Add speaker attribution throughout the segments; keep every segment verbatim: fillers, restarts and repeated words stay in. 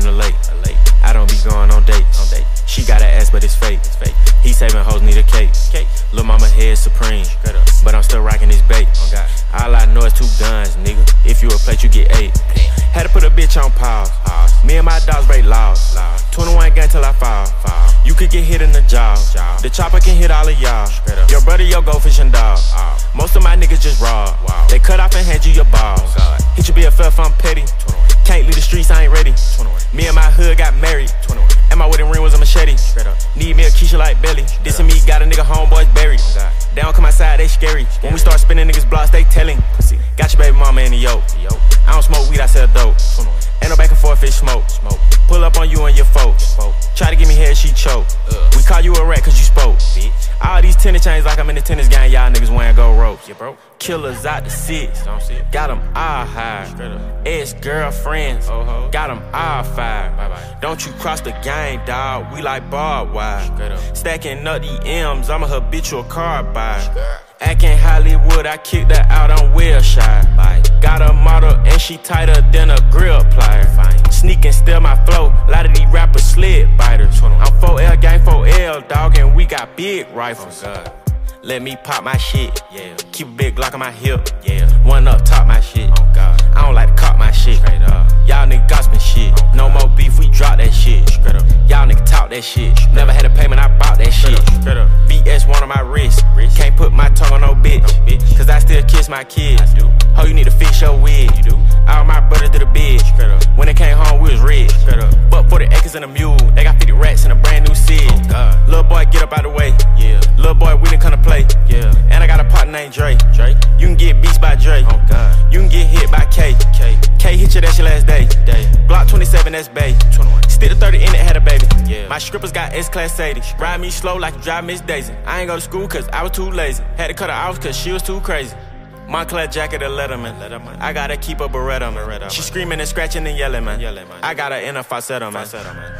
Speaker 1: in the lake. I don't be going on dates. She got an ass, but it's fake. He saving hoes, need a cake. Lil' mama head supreme, but I'm still rocking this bait. All I know is two guns, nigga. If you a plate, you get eight. Had to put a bitch on pause. Me and my dogs break laws. twenty-one gang till I fall. You could get hit in the jaw. The chopper can hit all of y'all. Your brother, your go fishing dog. Most of my niggas just raw. They cut off and hand you your balls. Hit you be a fluff, I'm petty. Can't leave the streets, I ain't ready. Me and my hood got married. And my wedding ring was a machete. Need me a Keisha like Belly. This and me got a nigga homeboys buried. They don't come outside, they scary. When we start spinning niggas blocks, they telling. Got your baby mama in the yoke. I don't smoke weed, I sell dope. Ain't no back and forth, fish smoke. Pull up on you and your folks. Try to give me head, she choke. We call you a rat cause you spoke. All these tennis chains like I'm in the tennis game, y'all niggas wearing gold ropes. Killers out the six, got them all high. Ex-girlfriends, got them all five. Don't you cross the gang, dawg, we like barbed wire. Stacking up the M's, I'm a habitual car buyer. Acting Hollywood, I kicked her out on Wilshire. Got a model and she tighter than a grill plier. Sneak and steal my flow, lot of these rappers slid biters. I'm four L gang four L, dawg, and we got big rifles. Let me pop my shit, yeah. Keep a big Glock on my hip, yeah. One up top my shit, oh God. I don't like to cop my shit, straight up. Y'all niggas gossiping shit, oh no more beef, we drop that shit, straight up. Y'all niggas talk that shit, straight never had a payment, I bought that shit, straight up. V S one on my wrist, wrist. Can't put my tongue on no bitch, no bitch, cause I still kiss my kids. I do. Ho, you need to fix your wig, you do. All my brothers did a bid, straight up. When they came home, we was rich, straight up. But forty acres and a mule, they got fifty rats in a brand new Sid. Oh God. Little boy, get up out the way, yeah. Little boy, we didn't come to play, yeah. And I got a partner named Dre. Dre. You can get beats by Dre. Oh God. You can get hit by K. K. K hit you, that's your last day. Day. Glock twenty-seven, that's Bay. twenty-one. Stick to thirty in it, had a baby. Yeah. My strippers got S-Class eighty. Ride me slow like you drive Miss Daisy. I ain't go to school cause I was too lazy. Had to cut her off cause she was too crazy. Montclair jacket, a Letterman. Letterman. I gotta keep a Beretta, man. Beretta, she screaming and scratching and yelling, man. Yelling, man. I got her in a falsetto, man. Falsetto, man.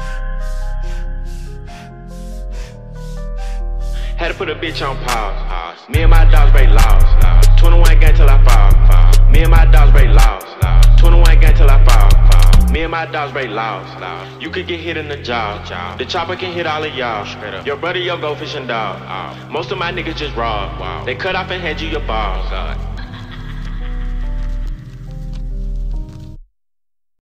Speaker 1: Had to put a bitch on pause. pause. Me and my dogs break laws. laws. twenty-one gang till I fall. fall. Me and my dogs break laws. laws. twenty-one gang till I fall. fall. Me and my dogs break laws. laws. You could get hit in the jaw. jaw. The chopper can hit all of y'all. Your brother, your go fishing dog. Uh. Most of my niggas just raw. Wow. They cut off and hand you your balls. God.